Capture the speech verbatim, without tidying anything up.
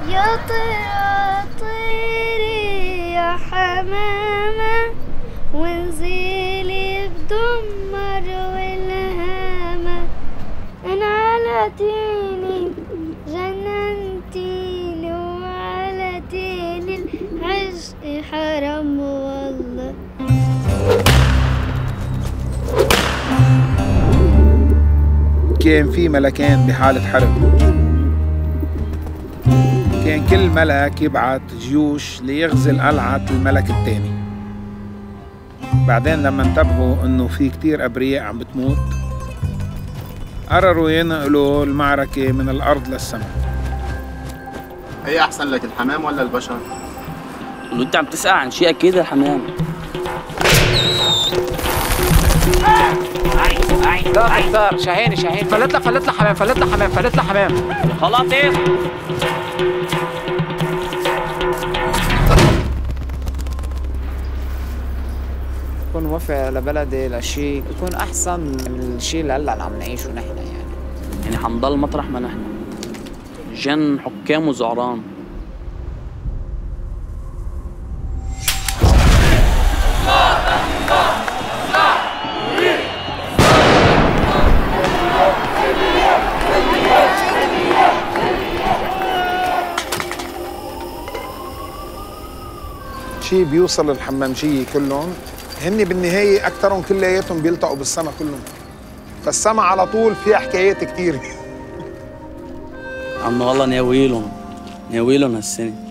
يا طيرة طيري يا حمامة وانزلي بدمر والهامة أنا علتيني جننتيني وعلتيني العشق حرام والله. كان في ملكين بحالة حرب، كان كل ملك يبعت جيوش ليغزل قلعة الملك الثاني. بعدين لما انتبهوا انه في كتير ابرياء عم بتموت قرروا ينقلوا المعركة من الارض للسماء. هي احسن لك الحمام ولا البشر؟ انه انت عم تسأل عن شيء اكيد الحمام. لا تختار شاهين شاهين فلت لك فلت لك حمام فلت لك حمام فلت لك حمام خلاص ايه؟ يكون وفي لبلدي لشيء يكون احسن من الشيء اللي هلا عم نعيشه نحن يعني. يعني حنضل مطرح ما نحن جن حكام وزعران. شيء بيوصل للحمامجية كلهم، هن بالنهاية أكثرهم كلياتهم بيلتقوا بالسما كلهم، فالسما على طول فيها حكايات كتير. عم والله ناويلهم ناويلهم هالسنة.